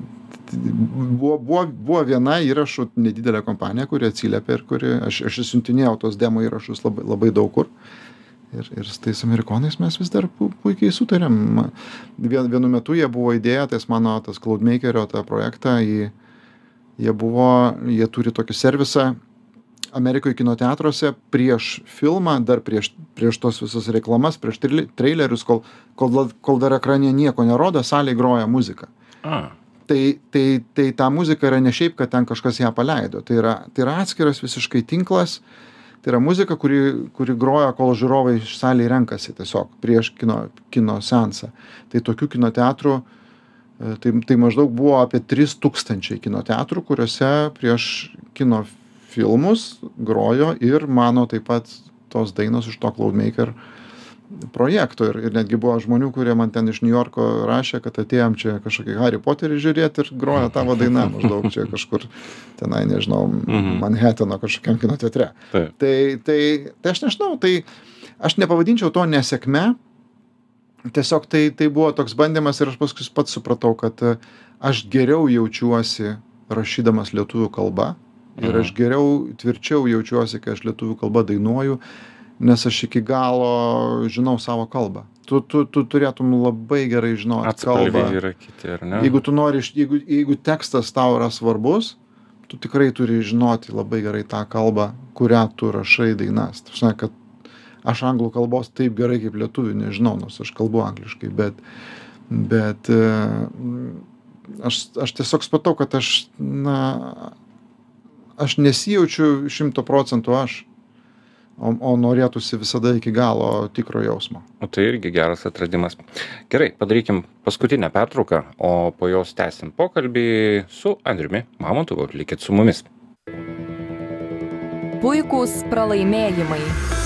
S3: buvo, buvo, buvo viena įrašų nedidelė kompanija, kuri atsiliepė ir kuri, aš, aš siuntinėjau tos demo įrašus labai, labai daug kur. Ir, ir su tais amerikonais mes vis dar pu, puikiai sutarėm. Vien, vienu metu jie buvo idėja, tais mano tas Cloudmakerio tą projektą, jie, jie buvo, jie turi tokį servisą Amerikoje kinoteatruose prieš filmą, dar prieš, prieš tos visas reklamas, prieš trailerius, kol, kol, kol dar ekrane nieko nerodo, salėje groja muzika.
S2: A.
S3: Tai, tai, tai ta muzika yra ne šiaip, kad ten kažkas ją paleido. Tai yra, tai yra atskiras visiškai tinklas. Tai yra muzika, kuri, kuri groja, kol žiūrovai iš salėje renkasi tiesiog prieš kino, kino seansą. Tai tokių kinoteatrų, tai, tai maždaug buvo apie trys tūkstančiai kinoteatrų, kuriuose prieš kino filmus grojo ir mano taip pat tos dainos iš to Cloudmaker projekto. Ir, ir netgi buvo žmonių, kurie man ten iš New Yorko rašė, kad atėjom čia kažkokį Harry Potterį žiūrėti ir groja tavo dainą maždaug čia kažkur tenai, nežinau, Manhattano kažkokiam kino teatre. Tai, tai, tai aš nežinau, tai aš nepavadinčiau to nesėkme, tiesiog tai, tai buvo toks bandymas ir aš paskui pats supratau, kad aš geriau jaučiuosi rašydamas lietuvių kalba ir aš geriau, tvirčiau jaučiuosi, kai aš lietuvių kalba dainuoju, nes aš iki galo žinau savo kalbą. Tu, tu, tu turėtum labai gerai žinoti kalbą.
S2: Atspalviai yra kiti, ar ne?
S3: Jeigu tu nori, jeigu, jeigu tekstas tau yra svarbus, tu tikrai turi žinoti labai gerai tą kalbą, kurią tu rašai dainas. Tai žinai, kad aš anglų kalbos taip gerai kaip lietuvių nežinau, nors aš kalbu angliškai, bet, bet aš, aš tiesiog supratau, kad aš, na, aš nesijaučiu šimto procentų aš. O, o norėtųsi visada iki galo tikro jausmo.
S2: O tai irgi geras atradimas. Gerai, padarykim paskutinę pertrauką, o po jos tęsim pokalbį su Andriumi Mamontovu. Likit su mumis.
S1: Puikūs pralaimėjimai.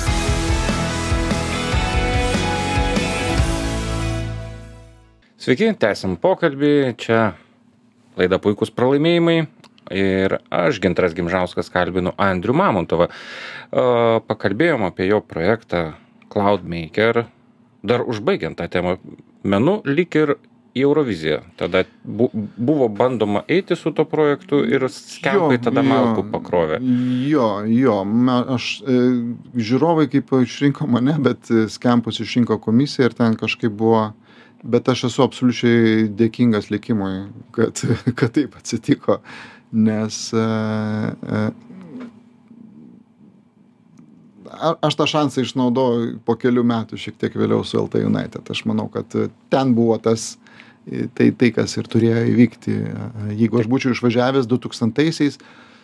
S2: Sveiki, tęsim pokalbį. Čia laida Puikūs pralaimėjimai. Ir aš, Gintaras Gimžauskas, kalbinu Andrių Mamontovą. Pakalbėjom apie jo projektą Cloudmaker. dar užbaigiant tą temą, menu lyg ir į Euroviziją. Tada bu, buvo bandoma eiti su to projektu ir skempai tada malkų pakrovė.
S3: Jo, jo, me, aš, e, žiūrovai kaip išrinko mane, bet skempus išrinko komisiją ir ten kažkaip buvo, bet aš esu absoliučiai dėkingas likimui, kad, kad taip atsitiko, nes e, e, aš tą šansą išnaudojau po kelių metų šiek tiek vėliau su L T United. Aš manau, kad ten buvo tas Tai, tai, kas ir turėjo įvykti. Jeigu aš būčiau išvažiavęs du tūkstantaisiais,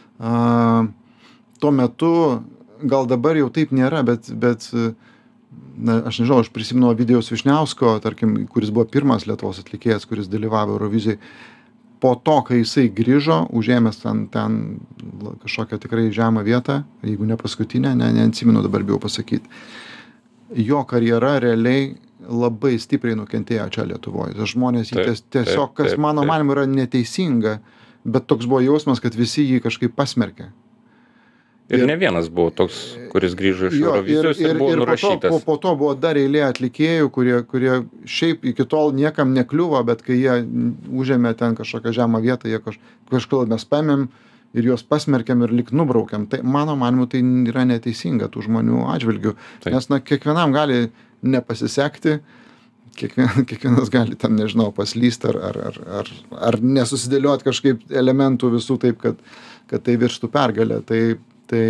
S3: tuo metu, gal dabar jau taip nėra, bet, bet na, aš nežinau, aš prisimenu Ovidijaus Višniausko, tarkim, kuris buvo pirmas Lietuvos atlikėjas, kuris dalyvavo Eurovizijai. Po to, kai jisai grįžo, užėmęs ten, ten kažkokią tikrai žemą vietą, jeigu ne paskutinę, ne, neatsimenu dabar bijau pasakyti, jo karjera realiai labai stipriai nukentėjo čia Lietuvoje. Žmonės jį ties, tiesiog, kas taip, mano manimu yra neteisinga, bet toks buvo jausmas, kad visi jį kažkaip pasmerkė.
S2: Ir, ir ne vienas buvo toks, kuris grįžo iš jo, Eurovizijos ir, ir, ir buvo ir nurašytas.
S3: Po to, po, po to buvo dar eilė atlikėjų, kurie, kurie šiaip iki tol niekam nekliuvo, bet kai jie užėmė ten kažkokią žemą vietą, jie kaž, kažkodėl mes paėmėm ir juos pasmerkėm ir lik nubraukėm. Tai mano manimu tai yra neteisinga tų žmonių atžvilgių, taip. Nes na, kiekvienam gali nepasisekti, kiekvien, kiekvienas gali ten, nežinau, paslysti ar, ar, ar, ar, ar nesusidėlioti kažkaip elementų visų taip, kad, kad tai virštų pergalę. Tai, tai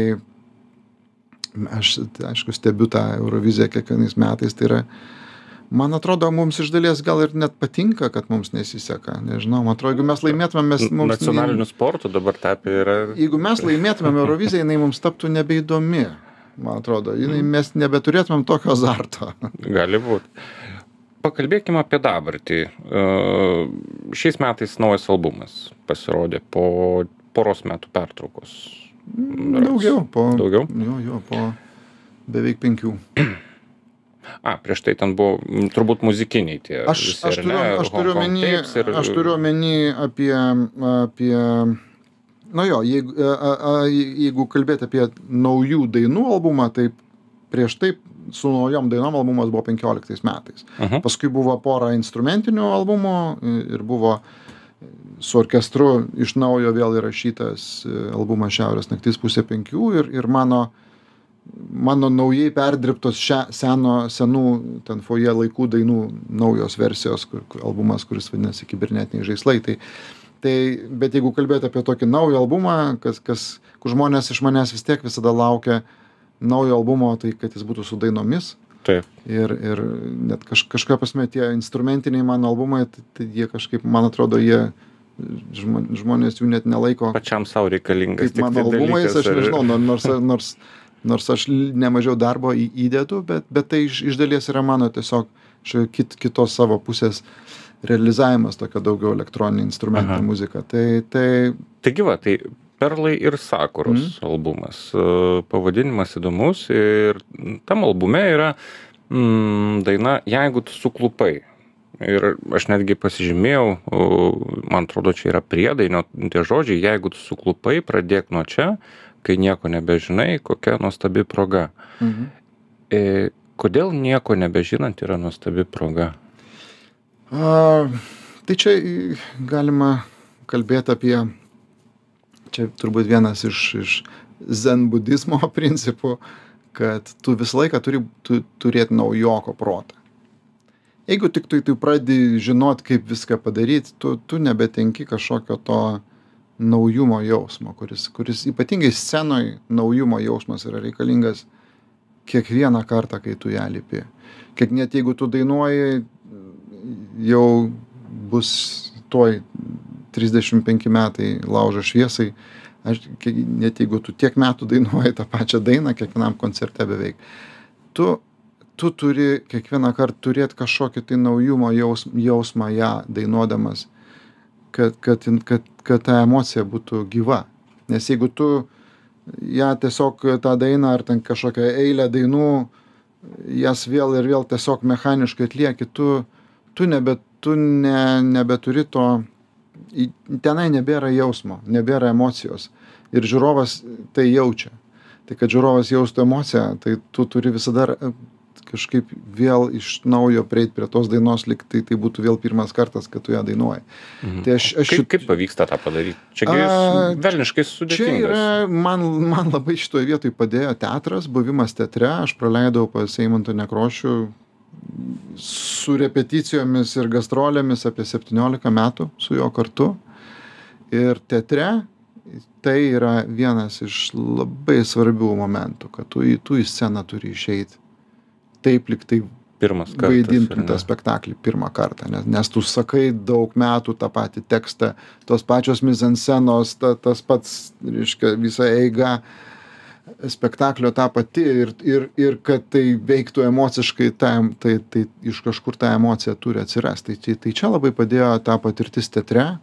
S3: aš, tai, aišku, stebiu tą Euroviziją kiekvienais metais. Tai yra, man atrodo, mums iš dalies gal ir net patinka, kad mums nesiseka. Nežinau, man atrodo, jeigu mes laimėtumėm, mes... Mums,
S2: nacionaliniu sportu dabar tapė yra...
S3: Jeigu mes laimėtumėm Euroviziją, jinai mums taptų nebeįdomi. Man atrodo, mes nebeturėtumėm tokio azarto.
S2: Gali būti. Pakalbėkime apie dabartį. Šiais metais naujas albumas pasirodė po poros metų pertraukos.
S3: Daugiau. Po,
S2: Daugiau?
S3: Jo, jo, po beveik penkių.
S2: A, prieš tai ten buvo turbūt muzikiniai tie.
S3: Aš, visi, aš, turiu, ne, aš, turiu omeny, ir... aš turiu omeny apie... apie Na jo, jeigu, a, a, jeigu kalbėti apie naujų dainų albumą, tai prieš tai su naujom dainom albumas buvo penkioliktais metais. Uh-huh. Paskui buvo pora instrumentinių albumų ir buvo su orkestru iš naujo vėl įrašytas albumas Šiaurės naktis pusė penkių ir, ir mano, mano naujai perdirbtos šia, seno, senų ten foje laikų dainų naujos versijos, kur, albumas, kuris vadinasi Kibernetiniai žaislai. Tai, Tai, bet jeigu kalbėti apie tokį naują albumą, kas, kas, kur žmonės iš manęs vis tiek visada laukia naujo albumo, tai kad jis būtų su dainomis.
S2: Taip.
S3: Ir, ir net kaž, kažką pasme tie instrumentiniai mano albumai, tai, tai jie kažkaip, man atrodo, jie žmonės jų net nelaiko.
S2: Pačiam savo reikalingas.
S3: Kaip mano albumais, aš nežinau, nors, nors, nors aš nemažiau darbo įdedu, bet, bet tai iš, iš dalies yra mano tiesiog kit, kitos savo pusės realizavimas tokio daugiau elektroninė instrumentinė muzika. Tai, tai...
S2: Taigi va, tai Perlai ir Sakuros mm. albumas. Pavadinimas įdomus ir tam albume yra mm, daina Jeigu tu suklupai. Ir aš netgi pasižymėjau, man atrodo, čia yra priedainio tie žodžiai, jeigu tu suklupai, pradėk nuo čia, kai nieko nebežinai, kokia nuostabi proga. Mhm. E, kodėl nieko nebežinant yra nuostabi proga?
S3: A, tai čia galima kalbėti apie, čia turbūt vienas iš, iš zen budizmo principų, kad tu visą laiką turi tu, turėti naujoko protą. Jeigu tik tu, tu pradedi žinot, kaip viską padaryti, tu, tu nebetenki kažkokio to naujumo jausmo, kuris, kuris ypatingai scenoj naujumo jausmas yra reikalingas kiekvieną kartą, kai tu ją lipi. Kiek net jeigu tu dainuoji, jau bus toj trisdešimt penki metai laužo šviesai, aš, net jeigu tu tiek metų dainuoji tą pačią dainą, kiekvienam koncerte beveik, tu, tu turi kiekvieną kartą turėti kažkokį tai naujumo jaus, jausmą ją dainuodamas, kad, kad, kad, kad ta emocija būtų gyva. Nes jeigu tu ją tiesiog tą dainą ar ten kažkokią eilę dainų, jas vėl ir vėl tiesiog mechaniškai atlieki, tu tu, nebe, tu ne, nebeturi to, tenai nebėra jausmo, nebėra emocijos. Ir žiūrovas tai jaučia. Tai kad žiūrovas jaustų emociją, tai tu turi visada kažkaip vėl iš naujo prieit prie tos dainos, lyg tai tai būtų vėl pirmas kartas, kad tu ją dainuoji.
S2: Mhm.
S3: Tai aš, aš
S2: Kaip, kaip pavyksta tą padaryti? Čiagi
S3: A,
S2: velniškai
S3: Čia
S2: sudėtingas.
S3: yra, man, man labai šitoje vietoje padėjo teatras, buvimas teatre. Aš praleidau pas Eimantą Nekrošių su repeticijomis ir gastrolėmis apie septyniolika metų su juo kartu. Ir teatre tai yra vienas iš labai svarbių momentų, kad tu į, tu į sceną turi išeiti taip, lyg tai
S2: Pirmas kartas.
S3: vaidintum
S2: ar
S3: tą
S2: ne?
S3: spektaklį pirmą kartą, nes, nes tu sakai daug metų tą patį tekstą, tos pačios mizanscenos, ta, tas pats, reiškia, visa eiga spektaklio tą pati ir, ir, ir kad tai veiktų emociškai, tai, tai, tai iš kažkur ta emocija turi atsirasti. Tai, tai čia labai padėjo ta patirtis teatre.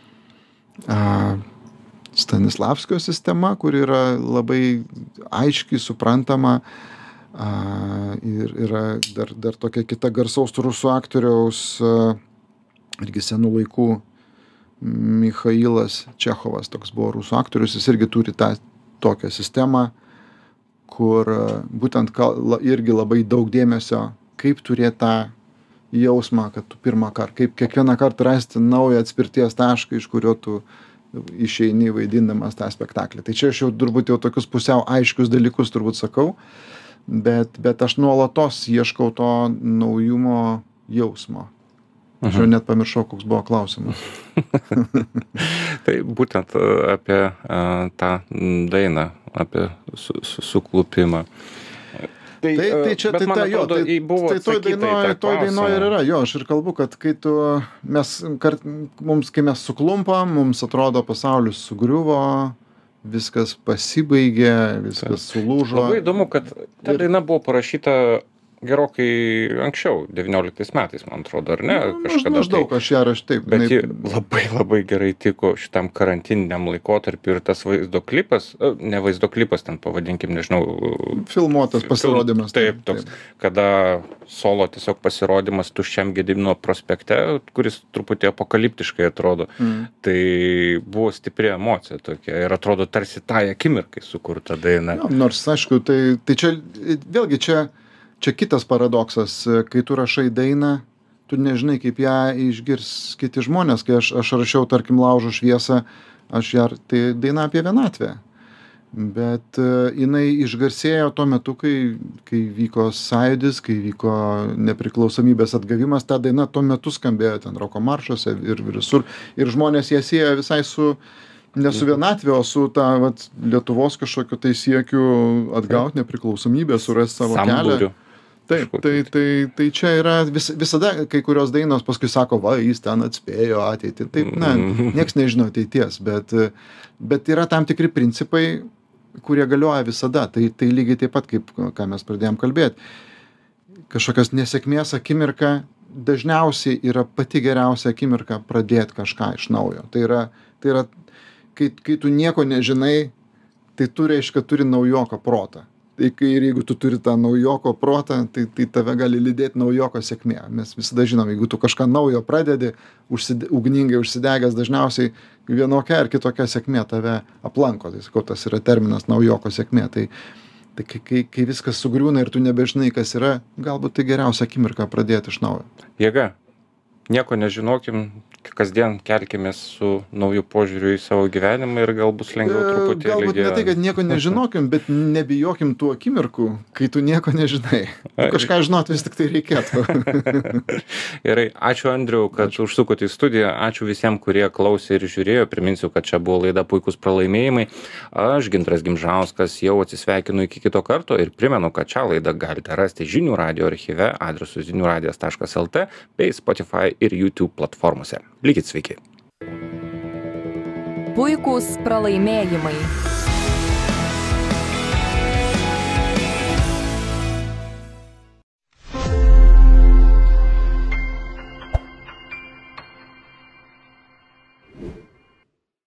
S3: A, Stanislavskio sistema, kur yra labai aiškiai suprantama. A, ir yra dar, dar tokia kita garsaus rusų aktoriaus, a, irgi senų laikų, Michailas Čechovas, toks buvo rusų aktorius, jis irgi turi tą tokią sistemą, kur a, būtent kal, la, irgi labai daug dėmesio, kaip turėti tą jausmą, kad tu pirmą kartą, kaip kiekvieną kartą rasti naują atspirties tašką, iš kurio tu išeini vaidindamas tą spektaklį. Tai čia aš jau turbūt jau tokius pusiau aiškius dalykus turbūt sakau, bet, bet aš nuolatos ieškau to naujumo jausmo. Aš jau net pamiršau, koks buvo klausimas.
S2: Tai būtent a, apie a, tą dainą, apie su, su, suklupimą.
S3: Tai, tai čia,
S2: bet
S3: tai
S2: man
S3: ta, jo,
S2: atrodo,
S3: tai,
S2: buvo
S3: tai toj
S2: atsakyta į tą
S3: dainoj, toj dainoj ir
S2: klausimą.
S3: yra, jo, aš ir kalbu, kad kai tu, mes, kart, mums, kai mes suklumpam, mums atrodo pasaulis sugriuvo, viskas pasibaigė, viskas sulūžo.
S2: Labai įdomu, kad ta
S3: Ir-
S2: daina buvo parašyta gerokai anksčiau, devynioliktais metais, man atrodo, ar ne?
S3: Nu, maž- maždaug aš ją raš taip.
S2: Bet ji
S3: jinai-
S2: labai labai gerai tiko šitam karantininiam laikotarpiu ir tas vaizdo klipas, e, ne vaizdo klipas, ten pavadinkim, nežinau.
S3: Filmuotas pasirodymas.
S2: Taip, toks, kada solo tiesiog pasirodymas tuščiam Gedimino prospekte, kuris truputį apokaliptiškai atrodo.
S3: Mm.
S2: Tai buvo stipri emocija tokia ir atrodo tarsi tai akimirkai sukurta daina.
S3: Jo, nors, aišku, tai, tai čia, vėlgi čia, čia kitas paradoksas, kai tu rašai dainą, tu nežinai, kaip ją išgirs kiti žmonės, kai aš, aš rašiau, tarkim, Laužo šviesą, aš ją, tai daina apie vienatvę. Bet uh, jinai išgarsėjo tuo metu, kai, kai vyko sąjūdis, kai vyko nepriklausomybės atgavimas, ta daina tuo metu skambėjo ten roko maršuose ir visur. Ir žmonės ją sieja visai su, ne su vienatvė, o su ta vat, Lietuvos kažkokiu tai siekiu atgauti nepriklausomybę, surasti savo
S2: Sambūriu.
S3: kelią. Taip, tai, tai, tai čia yra vis, visada kai kurios dainos paskui sako, va, jis ten atspėjo ateitį. Taip, na, nieks nežino ateities, bet, bet yra tam tikri principai, kurie galioja visada. Tai, tai lygiai taip pat, kaip ką mes pradėjom kalbėti. Kažkokios nesėkmės akimirka dažniausiai yra pati geriausia akimirka pradėti kažką iš naujo. Tai yra, tai yra kai, kai tu nieko nežinai, tai tu reiškia turi naujoko protą. Tai kai ir jeigu tu turi tą naujoko protą, tai, tai tave gali lydėti naujoko sėkmė. Mes visada žinom, jeigu tu kažką naujo pradedi, užside, ugningai užsidegęs, dažniausiai vienokia ar kitokia sėkmė tave aplanko. Tai sakau, tas yra terminas naujoko sėkmė. Tai, tai kai, kai, kai viskas sugriūna ir tu nebežinai, kas yra, galbūt tai geriausia akimirka pradėti iš naujo.
S2: Jėga. Nieko nežinokim, kasdien kelkimės su nauju požiūriu į savo gyvenimą ir gal bus lengviau truputėlį.
S3: Galbūt ne tai, kad nieko nežinokim, bet nebijokim tų akimirkų, kai tu nieko nežinai. Kažką žinot vis tik tai reikėtų.
S2: Gerai, ačiū Andriau, kad ačiū. Užsukote į studiją, ačiū visiems, kurie klausė ir žiūrėjo. Priminsiu, kad čia buvo laida Puikūs pralaimėjimai. Aš, Gintaras Gimžauskas, jau atsisveikinu iki kito karto ir primenu, kad šią laidą galite rasti Žinių radijo archyve adresu zinių radijas taškas lt bei Spotify ir YouTube platformose. Likit sveiki.
S1: Puikūs pralaimėjimai.